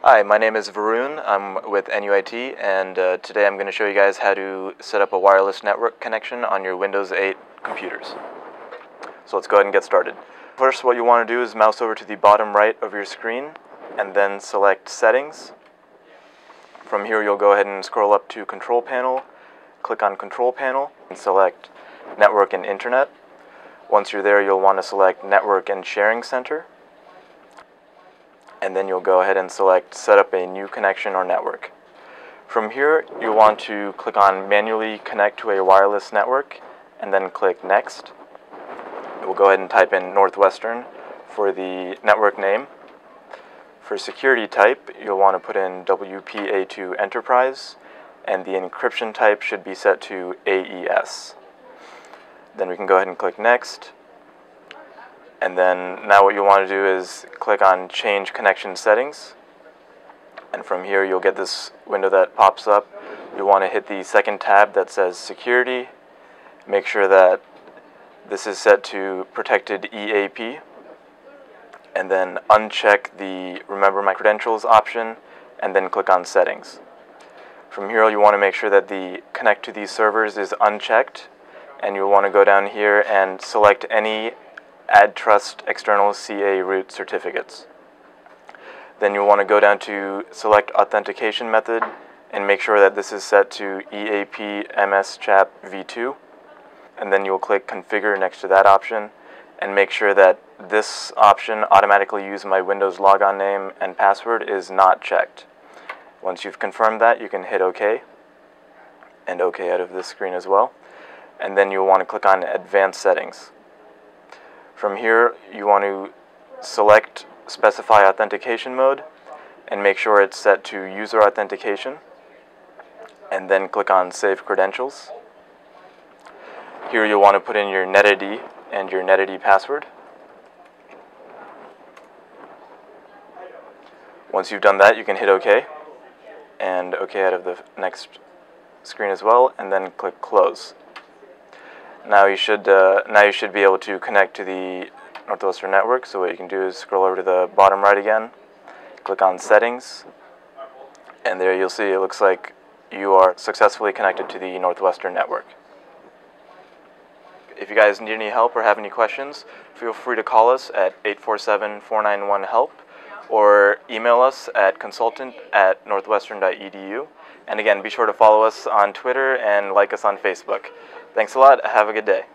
Hi, my name is Varun. I'm with NUIT, and today I'm going to show you guys how to set up a wireless network connection on your Windows 8 computers. So let's go ahead and get started. First, what you want to do is mouse over to the bottom right of your screen, and then select Settings. From here, you'll go ahead and scroll up to Control Panel, click on Control Panel, and select Network and Internet. Once you're there, you'll want to select Network and Sharing Center. And then you'll go ahead and select Set up a new connection or network. From here, you'll want to click on Manually Connect to a wireless network, and then click Next. We'll go ahead and type in Northwestern for the network name. For security type, you'll want to put in WPA2 Enterprise, and the encryption type should be set to AES. Then we can go ahead and click Next. And then now what you'll want to do is click on Change Connection Settings. And from here you'll get this window that pops up. You'll want to hit the second tab that says Security. Make sure that this is set to Protected EAP. And then uncheck the Remember My Credentials option, and then click on Settings. From here you want to make sure that the Connect to these servers is unchecked. And you'll want to go down here and select any Add Trust External CA Root certificates. Then you'll want to go down to Select Authentication Method and make sure that this is set to EAP MSCHAP v2. And then you'll click Configure next to that option and make sure that this option, Automatically Use My Windows Logon Name and Password, is not checked. Once you've confirmed that, you can hit OK and OK out of this screen as well. And then you'll want to click on Advanced Settings. From here, you want to select Specify Authentication Mode and make sure it's set to User Authentication, and then click on Save Credentials. Here you'll want to put in your NetID and your NetID password. Once you've done that, you can hit OK and OK out of the next screen as well, and then click Close. Now you should be able to connect to the Northwestern network. So what you can do is scroll over to the bottom right again, click on Settings, and there you'll see it looks like you are successfully connected to the Northwestern network. If you guys need any help or have any questions, feel free to call us at 847-491-HELP or email us at consultant@northwestern.edu. And again, be sure to follow us on Twitter and like us on Facebook. Thanks a lot. Have a good day.